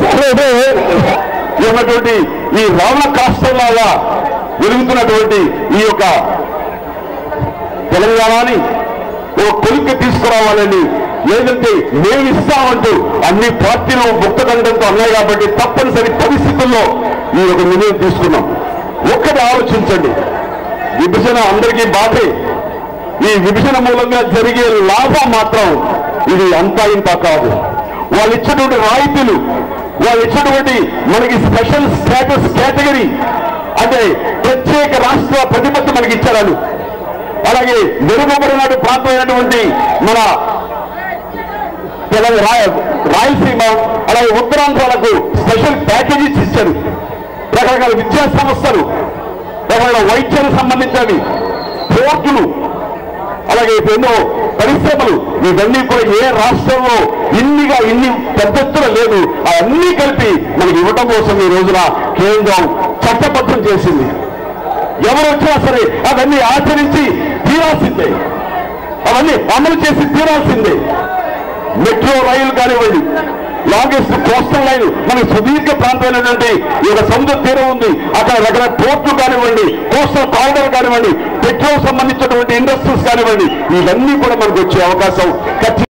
ఉన్నటువంటి ఈ రావణ కాష్టంలాగా వెలుగుతున్నటువంటి ఈ యొక్క తెలంగాణని ఓ కొలిక్కి తీసుకురావాలని లేదంటే మేము ఇస్తామంటూ అన్ని పార్టీలు ముక్తదండంతో అన్నాయి కాబట్టి తప్పనిసరి పరిస్థితుల్లో ఈ యొక్క నిర్ణయం తీసుకున్నాం. ఒక్కటి ఆలోచించండి, విభజన అందరికీ బాధే. ఈ విభజన మూలంగా జరిగే లాభం మాత్రం ఇది అంతా ఇంత కాదు. వాళ్ళు ఇచ్చినటువంటి రాయితీలు, వాళ్ళు ఇచ్చినటువంటి మనకి స్పెషల్ స్టేటస్ కేటగిరీ అంటే ప్రత్యేక రాష్ట్ర ప్రతిపత్తి మనకి ఇచ్చారు. అలాగే వెనుకబడిన ప్రాంతమైనటువంటి మన రాయలసీమ అలాగే ఉత్తరాంధ్రాలకు స్పెషల్ ప్యాకేజీస్ ఇచ్చారు. రకరకాల విద్యా సంస్థలు, రకరకాల వైద్యానికి సంబంధించినవి, పోర్టులు, అలాగే ఎన్నో పరిశ్రమలు, ఇవన్నీ కూడా ఏ రాష్ట్రంలో ఇన్ని పెద్ద ఎత్తున లేదు. అవన్నీ కలిపి మనకి ఇవ్వటం కోసం ఈ రోజున కేంద్రం చట్టబద్ధం చేసింది. ఎవరు వచ్చినా సరే అవన్నీ ఆచరించి తీరాల్సిందే, అవన్నీ అమలు చేసి తీరాల్సిందే. మెట్రో రైలు కానివ్వండి, లాంగెస్ట్ కోస్టల్ లైన్, మనకి సుదీర్ఘ ప్రాంతమైనటువంటి ఈ యొక్క సముద్ర తీరం ఉంది, అక్కడ రకరకాల పోర్టులు కానివ్వండి, కోస్టల్ కారిడార్ కానివ్వండి, పెట్రోల్ సంబంధించినటువంటి ఇండస్ట్రీస్ కానివ్వండి, ఇవన్నీ కూడా మనకు వచ్చే అవకాశం ఖచ్చితంగా